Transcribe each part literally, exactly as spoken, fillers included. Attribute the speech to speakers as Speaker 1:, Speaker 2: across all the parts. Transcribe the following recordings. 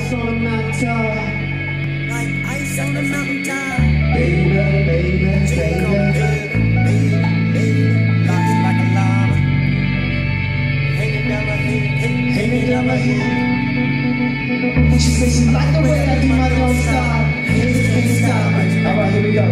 Speaker 1: ice on a mountain.
Speaker 2: Like ice on a mountain.
Speaker 1: Baby, baby, baby.
Speaker 2: Baby, baby, locks like a llama. Hanging down my head, hanging down my head.
Speaker 1: She said she like the way I do my own style. Haters can't stop me. Alright, here we go.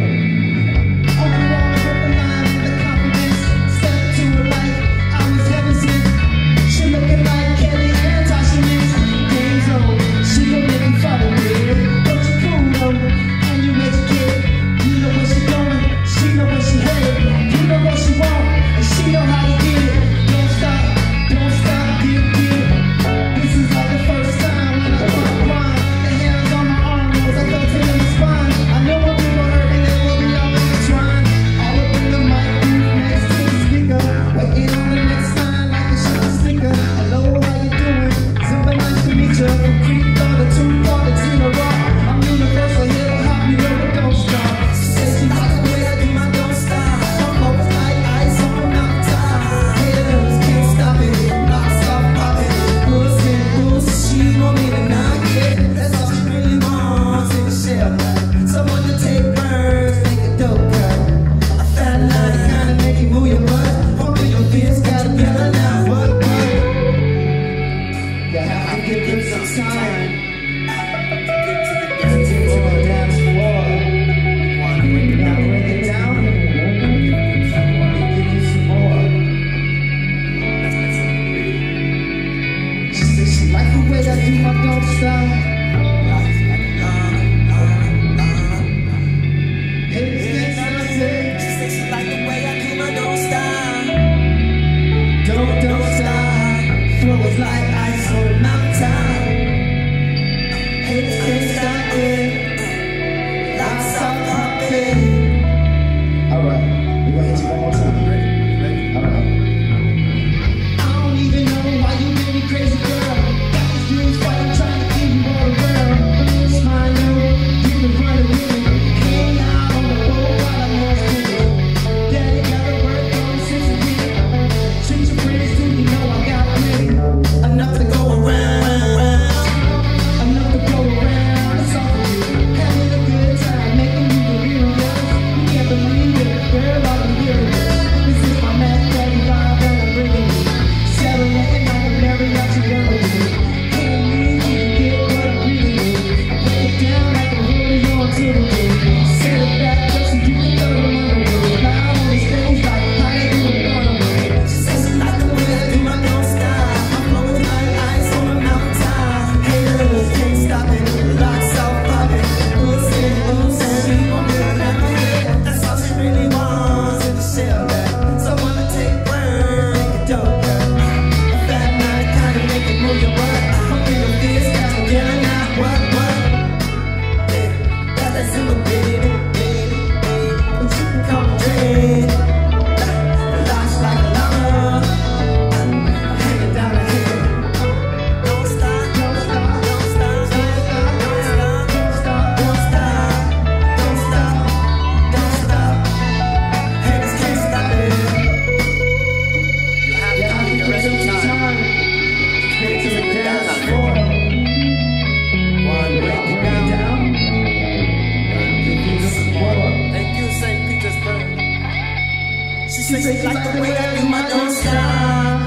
Speaker 2: She says she like the way I do my don't stop.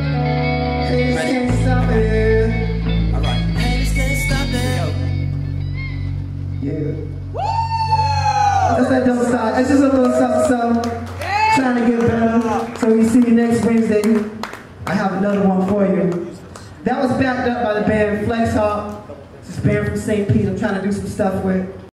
Speaker 1: Haters can't stop it.
Speaker 2: Alright. Haters can't stop it.
Speaker 1: Yeah. That's that don't stop. It's just a little something, something. Trying to get better. So we see you next Wednesday. I have another one for you. That was backed up by the band Flex Hawk. This band from Saint Pete I'm trying to do some stuff with.